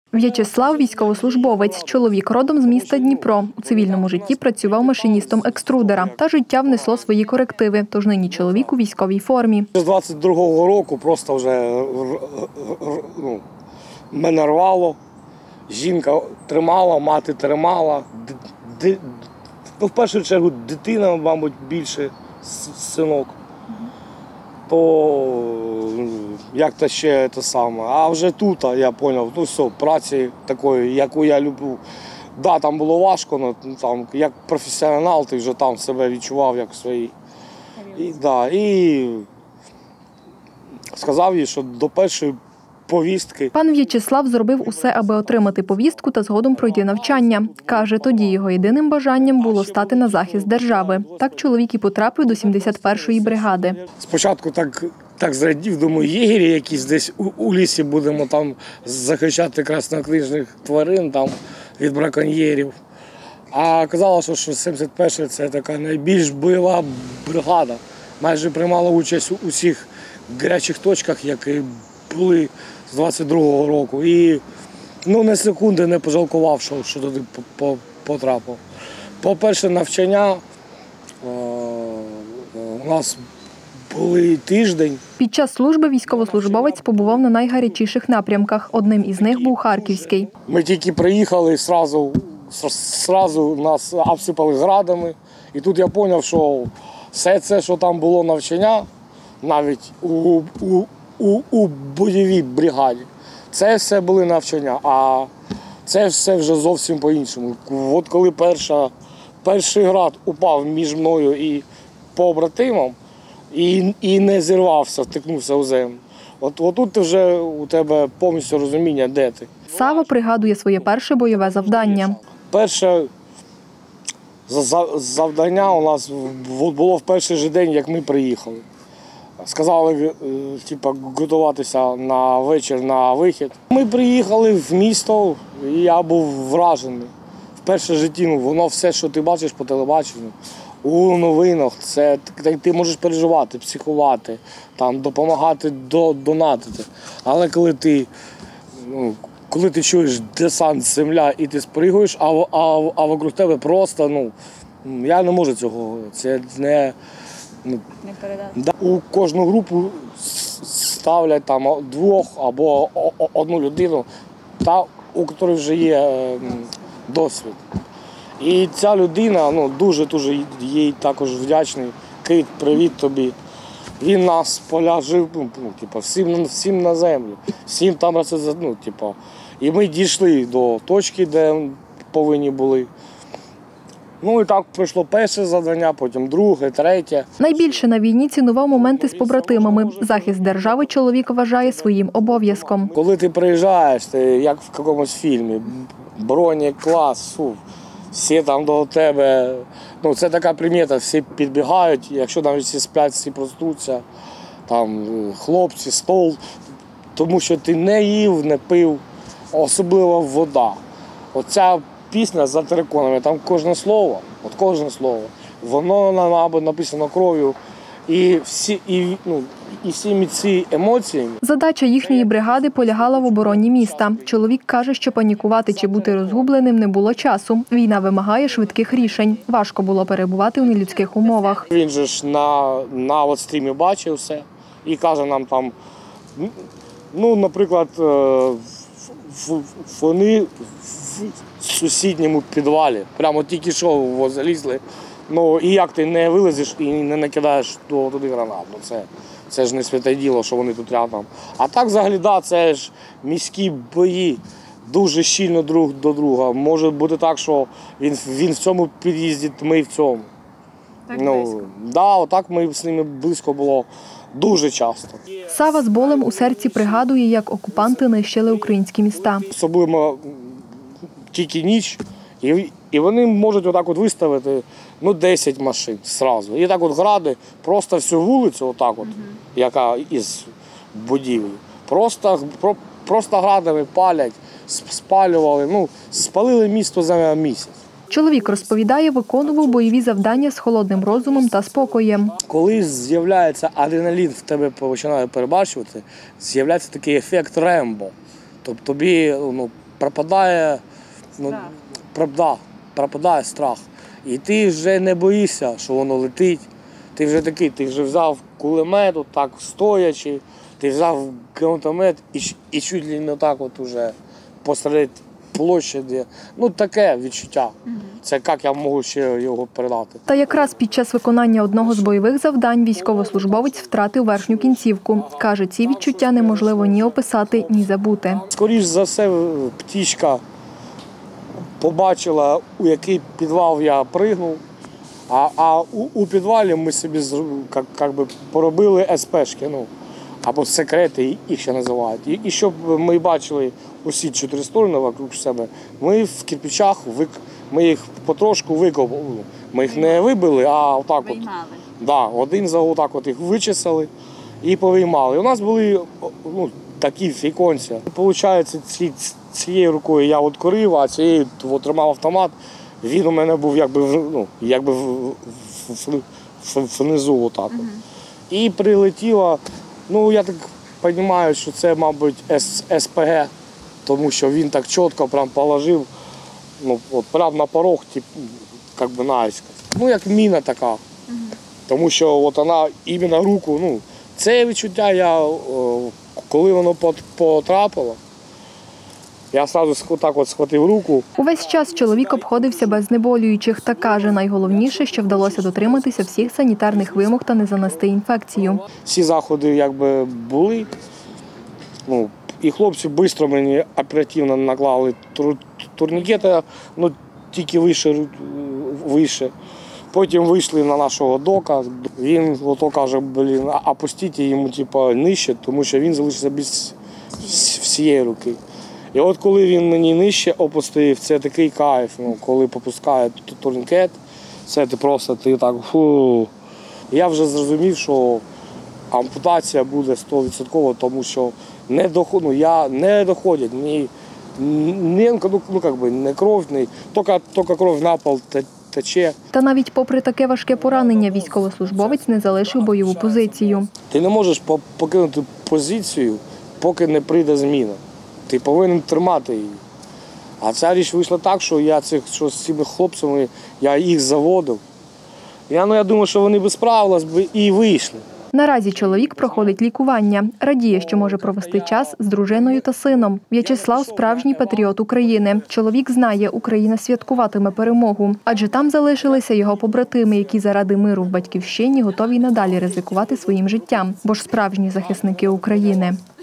В'ячеслав – військовослужбовець. Чоловік родом з міста Дніпро. У цивільному житті працював машиністом екструдера. Та життя внесло свої корективи, тож нині чоловік у військовій формі. З 22-го року просто вже мене рвало. Жінка тримала, мати тримала. В першу чергу дитина, мабуть, більше, синок. То як то ще те саме. А вже тут я зрозумів, ну все, праці такої, яку я люблю. Да, там було важко, але там, як професіонал ти вже там себе відчував як свої. І сказав їй, що до першої повістки. Пан В'ячеслав зробив усе, аби отримати повістку та згодом пройти навчання. Каже, тоді його єдиним бажанням було стати на захист держави. Так чоловік і потрапив до 71-ї бригади. Спочатку так зрадів, думаю, єгері якісь десь у лісі будемо там захищати краснокнижних тварин там, від браконьєрів. А казалося, що 71-ша – це така найбільш бойова бригада. Майже приймала участь у всіх гарячих точках, які були з 22-го року. І не секунди не пожалкував, що туди потрапив. По-перше, навчання у нас були тиждень. Під час служби військовослужбовець побував на найгарячіших напрямках. Одним із них був Харківський. Ми тільки приїхали, зразу нас обсипали градами. І тут я зрозумів, що все це, що там було навчання, навіть у бойовій бригаді, це все були навчання, а це все вже зовсім по-іншому. От коли перший град упав між мною і побратимом, і не зірвався, втикнувся у землю. Отут вже у тебе повністю розуміння, де ти. Сава пригадує своє перше бойове завдання. Перше завдання у нас було в перший же день, як ми приїхали. Сказали, готуватися на вечір, на вихід. Ми приїхали в місто, і я був вражений. Вперше в житті, воно все, що ти бачиш по телебаченню, у новинах, це ти можеш переживати, психувати, там, допомагати, донатити. Але коли ти чуєш десант, земля і ти спригуєш, а вокруг тебе просто, я не можу цього, це не передати. У кожну групу ставлять там двох або одну людину, у якої вже є досвід. І ця людина, дуже їй також вдячний. Кит, привіт тобі. Він нас поляжив, всім на землю, всім там, і ми дійшли до точки, де повинні були. І так пройшло перше завдання, потім друге, третє. Найбільше на війні цінував моменти з побратимами. Захист держави чоловік вважає своїм обов'язком. Коли ти приїжджаєш, як в якомусь фільмі, бронеклас, всі там до тебе, це така примета, всі підбігають, якщо навіть всі сплять, всі проснуться, там хлопці, стол, тому що ти не їв, не пив, особливо вода. Оця пісня за териконами, там кожне слово, воно написано кров'ю, і всіми ці емоціями. Задача їхньої бригади полягала в обороні міста. Чоловік каже, що панікувати чи бути розгубленим не було часу. Війна вимагає швидких рішень. Важко було перебувати у нелюдських умовах. Він же ж на стрімі бачив все і каже нам там, наприклад, вони в сусідньому підвалі, прямо тільки що залізли. І як ти не вилазиш і не накидаєш туди гранат. Це ж не святе діло, що вони тут рядом. А так взагалі, це ж міські бої, дуже щільно друг до друга. Може бути так, що він в цьому під'їзді, ми в цьому. Так близько? Отак ми з ними близько було дуже часто. Сава з болем у серці пригадує, як окупанти нищили українські міста. Особливо тільки ніч, і вони можуть отак виставити 10 машин одразу. І так гради, просто всю вулицю, яка із будівлі, просто градами палять, спалювали, спалили місто за місяць. Чоловік розповідає, виконував бойові завдання з холодним розумом та спокоєм. Коли з'являється адреналін, в тебе починає перебачувати, з'являється такий ефект Рембо. Тобто тобі пропадає, пропадає страх. І ти вже не боїшся, що воно летить. Ти вже такий, ти вже взяв кулемет, так стоячи, ти взяв гранатомет і чуть ли не так от уже посеред площаді. Ну таке відчуття. Це як я можу ще його передати. Та якраз під час виконання одного з бойових завдань військовослужбовець втратив верхню кінцівку. Каже, ці відчуття неможливо ні описати, ні забути. Скоріш за все, птічка побачила, у який підвал я пригнув, а у підвалі ми собі поробили СПшки, або секрети, їх ще називають. І щоб ми бачили усі 4 сторони вокруг себе, ми в кирпичах, ми їх потрошку викопали. Ми їх не вибили, а отак от. Да, один за отак от їх вичесали і повиймали. У нас були такі фіконці. Получається, цією рукою я от корив, а цією от тримав автомат. Він у мене був якби внизу отак. І прилетіло, я так розумію, що це, мабуть, СПГ, тому що він так чітко прям положив, прямо на порог, наискось. Як міна така. Тому що от вона іменно руку, це відчуття, коли воно потрапило, я одразу так от схватив руку. Увесь час чоловік обходився без знеболюючих та каже, найголовніше, що вдалося дотриматися всіх санітарних вимог та не занести інфекцію. Всі заходи були, і хлопці швидко мені оперативно наклали турнікети, тільки вище. Потім вийшли на нашого дока, він каже, опустіть йому нижче, тому що він залишився без всієї руки. І от коли він мені нижче опустив, це такий кайф, коли попускає турнікет, це ти так фу. Я вже зрозумів, що ампутація буде 100%, тому що не доходять не кров, тільки кров на пол тече. Та навіть попри таке важке поранення, військовослужбовець не залишив бойову позицію. Ти не можеш покинути позицію, поки не прийде зміна. Ти повинен тримати її. А ця річ вийшла так, що з цими хлопцями я їх заводив. Я думаю, що вони б справились і вийшли. Наразі чоловік проходить лікування. Радіє, що може провести час з дружиною та сином. В'ячеслав – справжній патріот України. Чоловік знає, Україна святкуватиме перемогу. Адже там залишилися його побратими, які заради миру в батьківщині готові надалі ризикувати своїм життям. Бо ж справжні захисники України.